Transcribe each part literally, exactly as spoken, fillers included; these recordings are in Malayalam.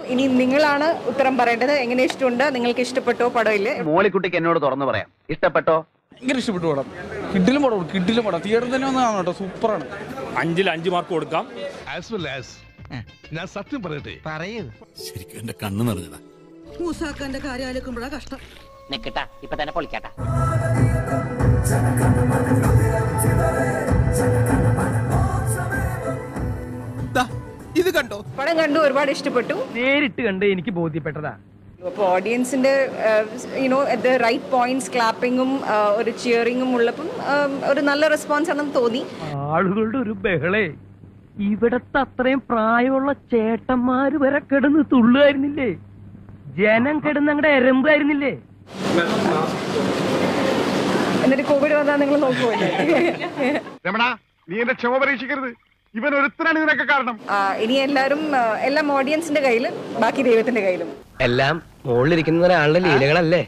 ഇനി നിങ്ങളാണ് ഉത്തരം പറയേണ്ടത്. എങ്ങനെ ഇഷ്ടമുണ്ട്, നിങ്ങൾക്ക് ഇഷ്ടപ്പെട്ടോ പടം ഇല്ലേ? മോളിക്കുട്ടിക്ക് എന്നോട് തുറന്നു പറയാം, ഇഷ്ടപ്പെട്ടോ? ഭയങ്കര ഇഷ്ടപ്പെട്ടു പടം. കിഡിലും പടം, കിഡിലും പടം. തിയേറ്ററിൽ തന്നെ ഒന്ന് കാണണം കേട്ടോ, സൂപ്പറാണ്. അഞ്ചിൽ അഞ്ച് മാർക്ക് കൊടുക്കാം. ഞാൻ സത്യം പറയട്ടെ, പറയൂ. ശരിക്കും എന്റെ കണ്ണ് നിറഞ്ഞതാ. മൂസാക്കാന്റെ കാര്യം ആലോചിക്കുമ്പോഴാ കഷ്ടം. നിക്കട്ടാ, ഇപ്പൊ തന്നെ പൊളിക്കാട്ടാ. ഇത് കണ്ടോ? പടം കണ്ടു, ഒരുപാട് ഇഷ്ടപ്പെട്ടു. നേരിട്ട് കണ്ട് എനിക്ക് ബോധ്യപ്പെട്ടതാ. അപ്പോൾ ഓഡിയൻസിന്റെ you know at the right points ക്ലാപ്പിങ്ങും ഒരു ചിയറിങ്ങും ഉള്ളപ്പം ഒരു നല്ല റെസ്പോൺസ് ആണെന്ന് തോന്നി. ആളുകളുടെ ഒരു ബഹളേ, ഇവിടത്തെ അത്രയും പ്രായമുള്ള ചേട്ടന്മാര് വരെ കിടന്ന് തുള്ളുകായിരുന്നില്ലേ? ജനം കിടന്ന് അങ്ങടെ എരമ്പായിരുന്നില്ലേ? എന്നിട്ട് കോവിഡ് വന്നാൽ നിങ്ങൾ നോക്കുമല്ലേ? രമണ, നീ എന്റെ ക്ഷമ പരീക്ഷിക്കരുത്. ഇവൻ ഒരുത്തനാണ് ഇതിനൊക്കെ കാരണം. ഇനി എല്ലാരും എല്ലാം ഓഡിയൻസിന്റെ കയ്യിലും ബാക്കി ദൈവത്തിന്റെ കയ്യിലും. എല്ലാം മുകളിലിരിക്കുന്ന ഒരാളുടെ ലീലകളല്ലേ?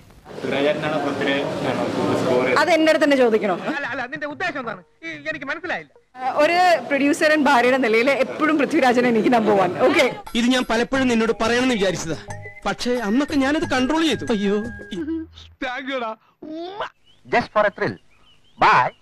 അത് എന്റെ അടുത്ത് തന്നെ ചോദിക്കണോ? നിന്റെ ഉദ്ദേശം എന്താണ്? എനിക്ക് മനസ്സിലായില്ല. ഒരു പ്രൊഡ്യൂസർ ആൻഡ് ഭാര്യയുടെ നിലയിൽ എപ്പോഴും പൃഥ്വിരാജനെ എനിക്ക് നമ്പർ വൺ. ഓക്കെ, ഇത് ഞാൻ പലപ്പോഴും നിന്നോട് പറയണമെന്ന് വിചാരിച്ചതാ, പക്ഷേ അന്നൊക്കെ ഞാനത് കൺട്രോൾ ചെയ്തു. അയ്യോ, Just for a thrill. Bye.